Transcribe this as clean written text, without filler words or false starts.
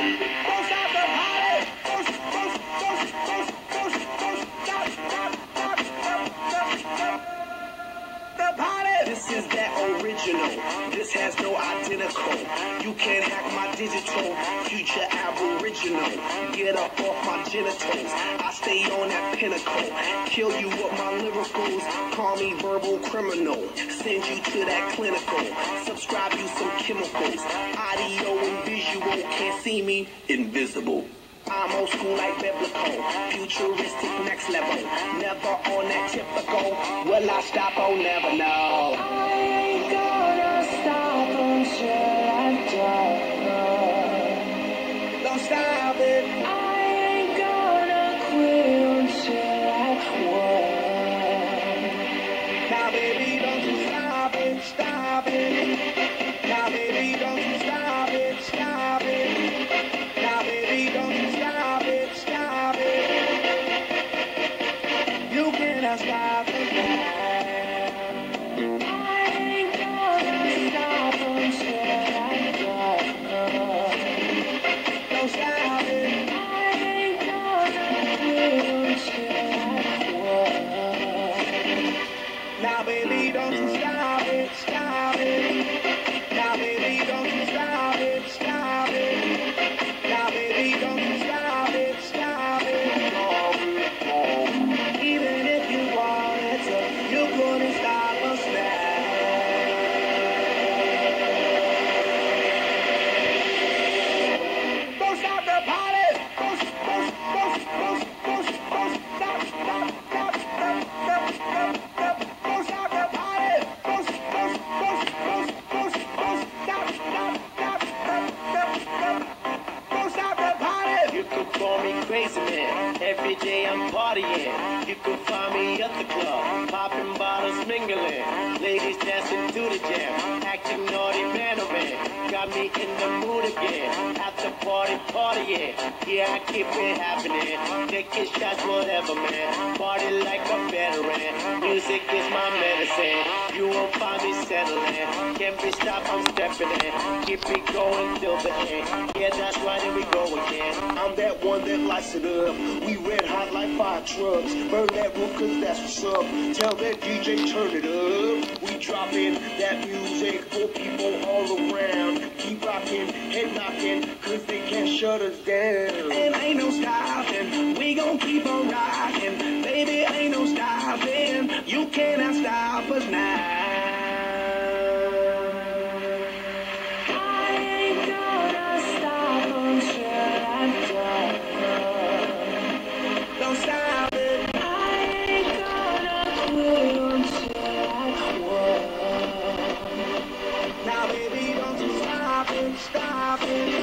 This is that original. This has no identical. You can't hack my digital. Future aboriginal. Get up off my genitals. I stay on that pinnacle. Kill you with my lyricals. Call me verbal criminal. Send you to that clinical. Subscribe you some chemicals. Audio and visual. Can't see me. Invisible. I'm old school like biblical, futuristic next level, never on that typical. Will I stop? I'll never know. I ain't gonna stop until I die. Don't stop it. I ain't gonna quit until I win. Now baby, don't you stop it, stop it. Now baby, don't you stop it, stop it. Now baby, don't you stop it, stop it. You cannot stop it now. I ain't gonna stop until I die. Don't stop it. I ain't gonna quit until I win. Now baby, don't you stop it, stop it. Now baby, don't you stop it, stop it. Now baby, don't you stop it, stop it. Even if you wanted to, you couldn't stop us now. Don't stop the party. Don't stop the party. Don't stop the party. You could call me crazy man. Every day I'm partying. You could find me at the club, popping bottles, mingling. Ladies dancing to the jam, acting naughty, man, oh man. Got me in the mood again. At the party, partying. Yeah, I keep it happening. Taking shots, whatever, man. Party like a veteran. Music is my medicine. You won't find me settling. Can't be stopped, I'm stepping in. Keep it going till the end. Yeah, that's right, here we go again. I'm that one that lights it up. We red hot like fire trucks. Burn that roof, cause that's what's up. Tell that DJ, turn it up. We dropping that music for people all around. Keep rocking, head knocking, cause they can't shut us down. And ain't no stopping, we gon' keep on rocking. Baby, ain't no stopping, you cannot stop us now. I ain't gonna stop until I die. Don't stop it. I ain't gonna quit until I win. Now baby, don't you stop it, stop it.